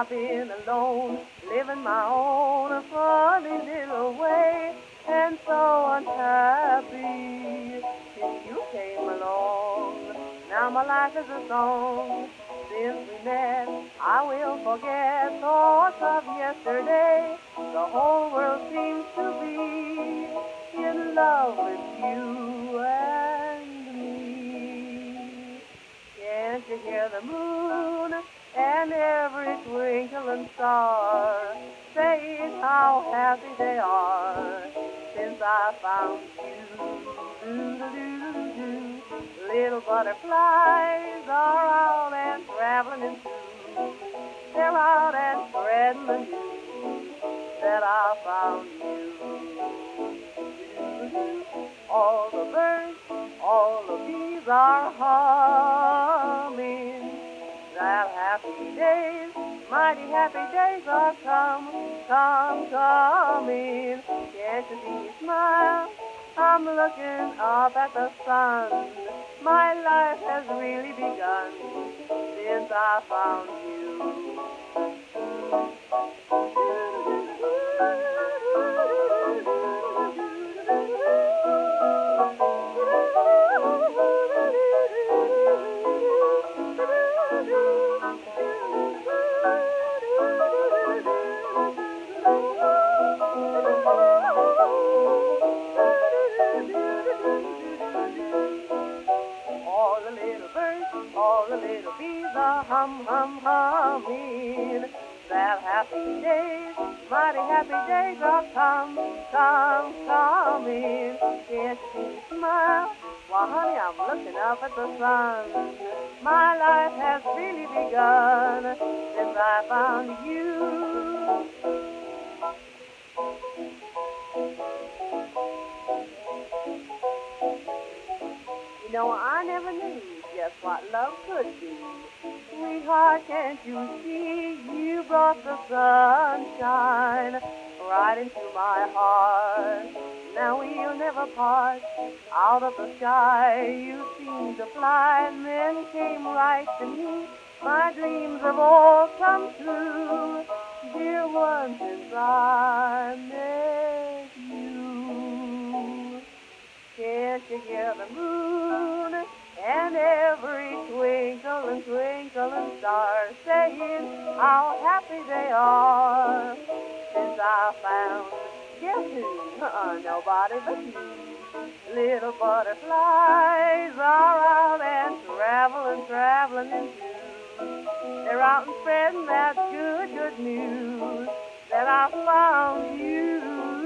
I've been alone, living my own funny little way, and so unhappy till you came along. Now my life is a song. Since we met, I will forget thoughts of yesterday. The whole world seems to be in love with you and me. Can't you hear the moon and every twinkling star saying how happy they are since I found you? Doo-doo-doo-doo-doo. Little butterflies are out and traveling in two. They're out and spreading the news that I found you. All the birds, all the bees are humming. That happy days, mighty happy days are coming. Can't you see me smile? I'm looking up at the sun. My life has really begun since I found you. All the little bees are humming. That happy days, mighty happy days are coming. Can't you see me smile? Why, honey, I'm looking up at the sun. My life has really begun since I found you. You know, I never knew just what love could do. Sweetheart, can't you see you brought the sunshine right into my heart? Now we'll never part. Out of the sky you seemed to fly, and then came right to me. My dreams have all come true, dear one, since I met you. Can't you hear the moon and every twinkling star saying how happy they are since I found, guess who? Nobody but you. Little butterflies are out and traveling in two. They're out and spreading that good news that I found you.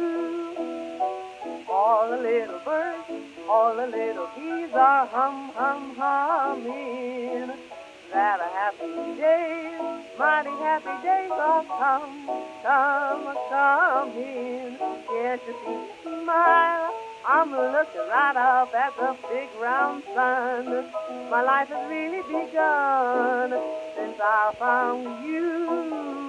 All the little birds, all the little bees are humming. That happy days, mighty happy days are coming. Can't you see me smile? I'm looking right up at the big round sun. My life has really begun since I found you.